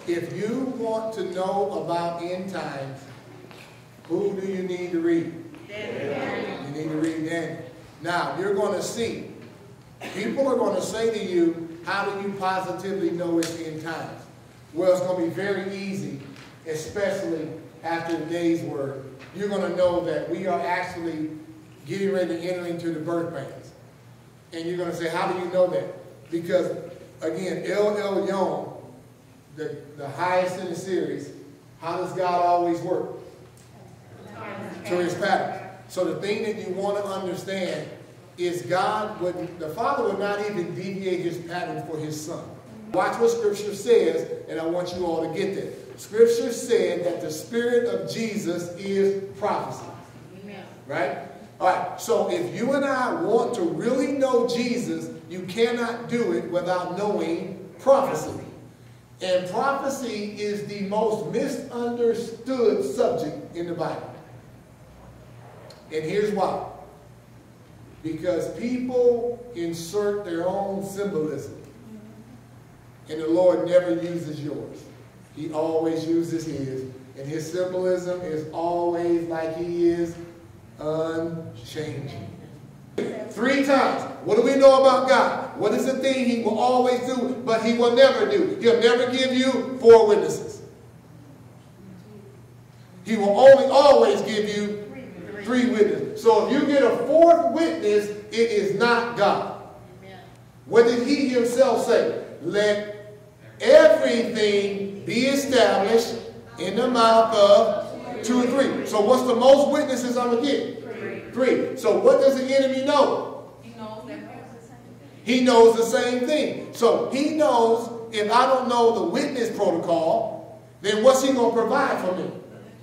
If you want to know about end times, who do you need to read? Daniel. You need to read Daniel. Now, you're going to see, people are going to say to you, how do you positively know it's end times? Well, it's going to be very easy, especially after today's word. You're going to know that we are actually getting ready to enter into the birth pains. And you're going to say, how do you know that? Because, again, El Elyon, the highest in the series, how does God always work? To his pattern. So the thing that you want to understand is the Father would not even deviate his pattern for his Son. Watch what Scripture says, and I want you all to get that. Scripture said that the Spirit of Jesus is prophecy. Amen. Right? All right, so if you and I want to really know Jesus, you cannot do it without knowing prophecy. And prophecy is the most misunderstood subject in the Bible. And here's why. Because people insert their own symbolism. And the Lord never uses yours. He always uses his. And his symbolism is always like he is, unchanging. 3 times. What do we know about God? What is the thing he will always do, but he will never do? He'll never give you 4 witnesses. He will always give you 3 witnesses. So if you get a 4th witness, it is not God. What did he himself say? Let everything be established in the mouth of 2 or 3. So what's the most witnesses I'm going to get? 3. So what does the enemy know? He knows the same thing. So he knows if I don't know the witness protocol, then what's he going to provide for me?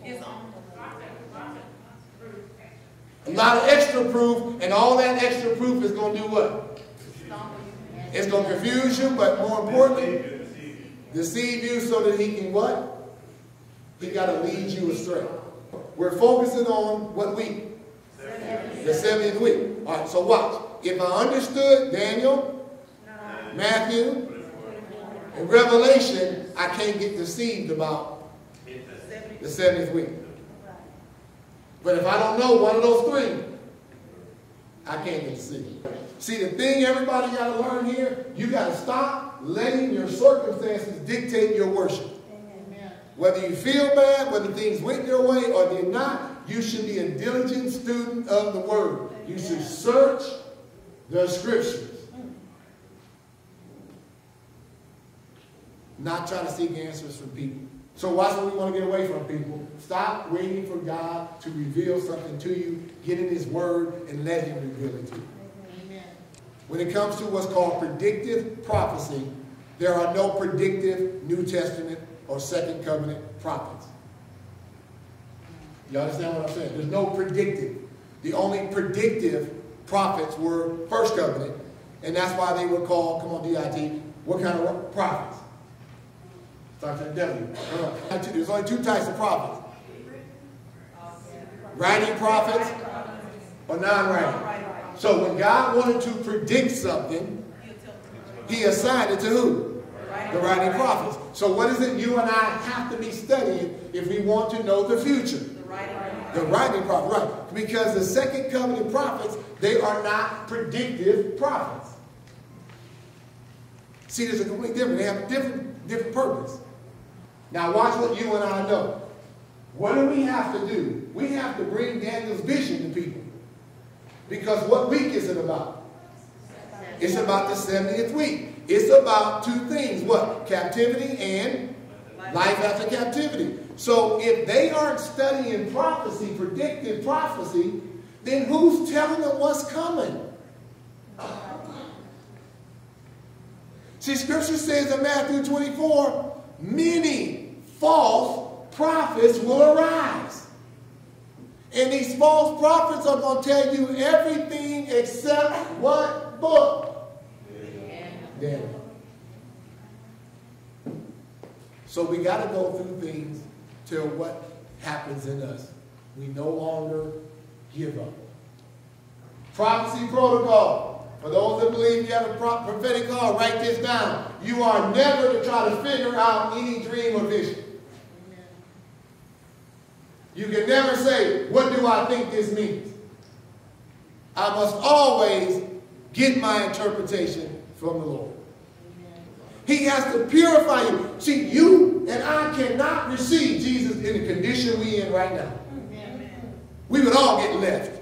A lot of extra proof, and all that extra proof is going to do what? It's going to confuse you, but more importantly, deceive you so that he can what? He got to lead you astray. We're focusing on what week? The 70th week. All right, so watch. If I understood Daniel, Matthew, and Revelation, I can't get deceived about the 70th week. But if I don't know one of those 3, I can't get deceived. See, the thing everybody got to learn here, you got to stop letting your circumstances dictate your worship. Amen. Whether you feel bad, whether things went your way or did not, you should be a diligent student of the Word. You should search the Scriptures. Not try to seek answers from people. So watch what we want to get away from, people. Stop waiting for God to reveal something to you. Get in his word and let him reveal it to you. Amen. When it comes to what's called predictive prophecy, there are no predictive New Testament or Second Covenant prophets. You understand what I'm saying? There's no predictive. The only predictive prophets were First Covenant, and that's why they were called, come on DIT, what kind of prophets? Dr. W. There's only 2 types of prophets. Writing prophets or non-writing. So when God wanted to predict something, he assigned it to who? The writing prophets. So what is it you and I have to be studying if we want to know the future? The writing prophets, right. Because the Second Covenant prophets, they are not predictive prophets. See, there's a completely different. They have a different purpose. Now watch what you and I know. What do we have to do? We have to bring Daniel's vision to people. Because what week is it about? It's about the 70th week. It's about 2 things. What? Captivity and life after captivity. So if they aren't studying prophecy, predictive prophecy, then who's telling them what's coming? See, Scripture says in Matthew 24, many false prophets will arise. And these false prophets are going to tell you everything except what book? Daniel. So we got to go through things till what happens in us. We no longer give up. Prophecy protocol. For those that believe you have a prophetic call, write this down. You are never to try to figure out any dream or vision. You can never say, what do I think this means? I must always get my interpretation from the Lord. He has to purify you. See, you and I cannot receive Jesus in the condition we're in right now. We would all get left.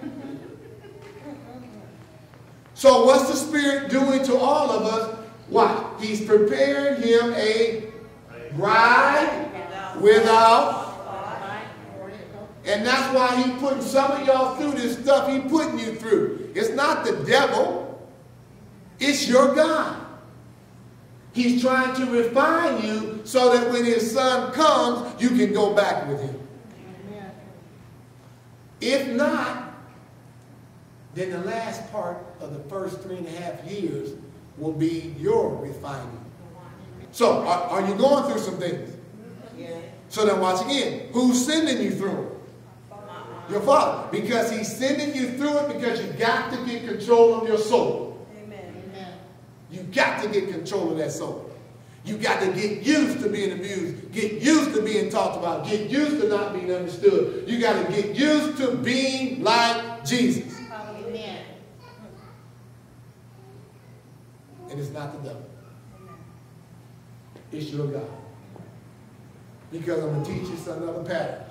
So what's the Spirit doing to all of us? What? He's preparing him a bride without. And that's why he's putting some of y'all through this stuff he's putting you through. It's not the devil. It's your God. He's trying to refine you so that when his son comes, you can go back with him. Amen. If not, then the last part of the first 3.5 years will be your refining. So, are you going through some things? Yeah. So then watch again. Who's sending you through it? Your Father. Because he's sending you through it because you got to get control of your soul. You got to get control of that soul. You got to get used to being abused. Get used to being talked about. Get used to not being understood. You got to get used to being like Jesus. Amen. And it's not the devil. It's your God. Because I'm going to teach you another pattern.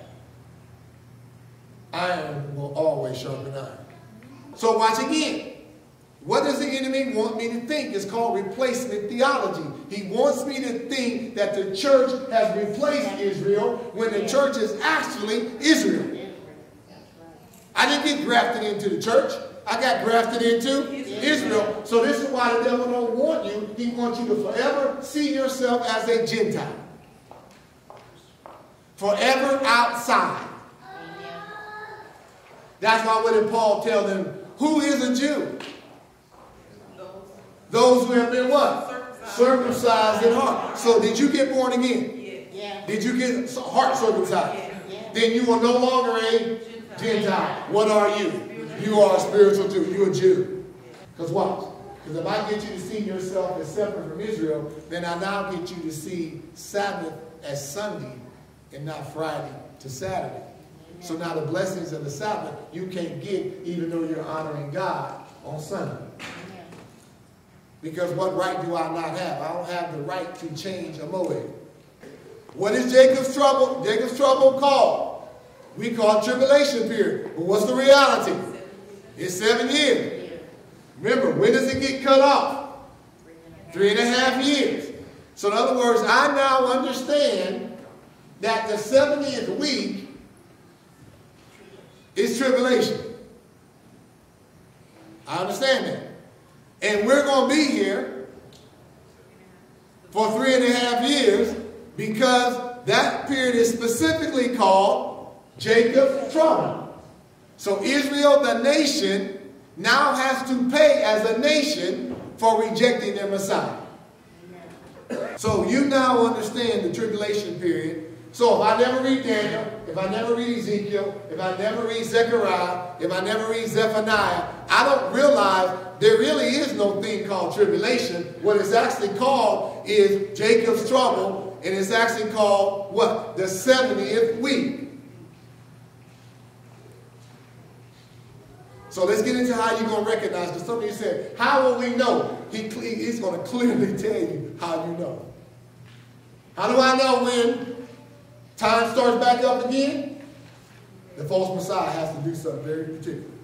Iron will always sharpen iron. So watch again. What does the enemy want me to think? It's called replacement theology. He wants me to think that the church has replaced Israel when the church is actually Israel. I didn't get grafted into the church. I got grafted into Israel. So this is why the devil don't want you. He wants you to forever see yourself as a Gentile. Forever outside. That's why what did Paul tell them? Who is a Jew? Those who have been what? Circumcised in heart. So did you get born again? Yeah. Did you get heart circumcised? Yeah. Then you are no longer a Gentile. What are you? You are a spiritual Jew. You're a Jew. Because watch. Because if I get you to see yourself as separate from Israel, then I now get you to see Sabbath as Sunday and not Friday to Saturday. So now the blessings of the Sabbath you can't get even though you're honoring God on Sunday. Because what right do I not have? I don't have the right to change a moed. What is Jacob's trouble? Jacob's trouble called? We call it tribulation period. But what's the reality? It's 7 years. Remember, when does it get cut off? 3.5 years. So in other words, I now understand that the 70th week is tribulation. I understand that. And we're going to be here for 3.5 years because that period is specifically called Jacob's trouble. So Israel, the nation, now has to pay as a nation for rejecting their Messiah. So you now understand the tribulation period. So if I never read Daniel, if I never read Ezekiel, if I never read Zechariah, if I never read Zephaniah, I don't realize there really is no thing called tribulation. What it's actually called is Jacob's trouble, and it's actually called what? The 70th week. So let's get into how you're going to recognize, because some of you said, how will we know? He's going to clearly tell you how you know. How do I know when time starts back up again? The false Messiah has to do something very particular.